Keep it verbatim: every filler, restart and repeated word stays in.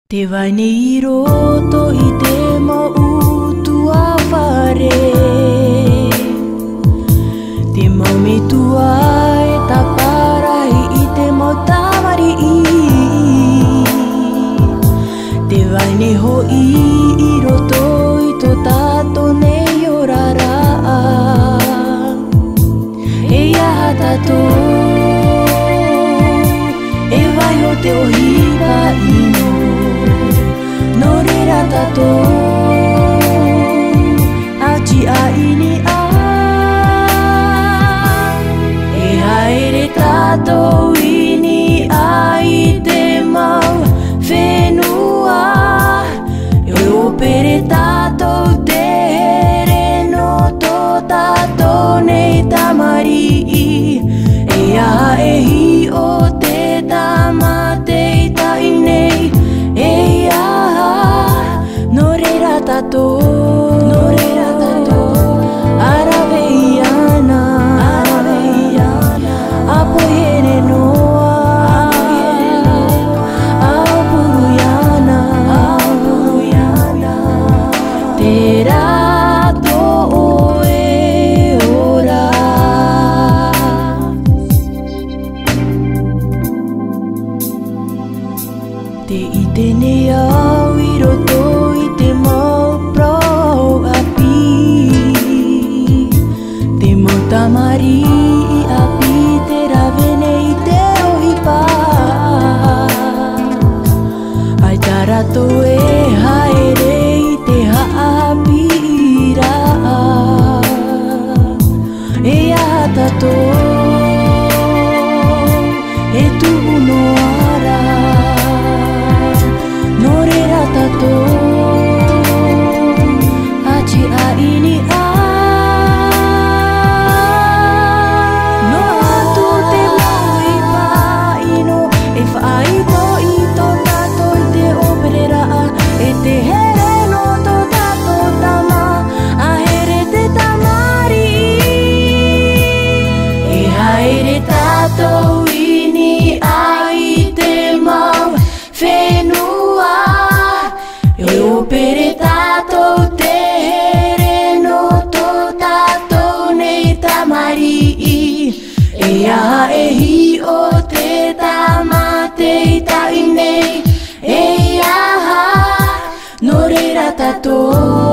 Te vai nei roto I te mau tua whare Te mau me tua e ta parahi I te mau tamari Te vai nei hoi I roto I to tato nei orara E aha tato E vai ho te ohiwa ino No rera tato Achi a ini a E haere tato ini a I te mau whenua E opere tato te here no to tato nei tamari E aha e hi o te tamate I tai nei E aha no rera tato No rera tato Arabe iana Arabe iana Apo here noa Apo iana Apo iana Te rato o e ora Te ite ne au I roto I te mau pro api Te mau tamari I api te ravene I te ohipa Ai tarato e haere I te haapi ira E aha tato E tuhu no ara No rera tato Achi a ini a No atu te mau I paino E whai to I to tato I te operera a E te here no to tato tama A here te tamari E haere tato ini a I te mau whenua E opere tato te here no to tato nei tamari E aha e hi o te tamate I tai nei E aha no rera tato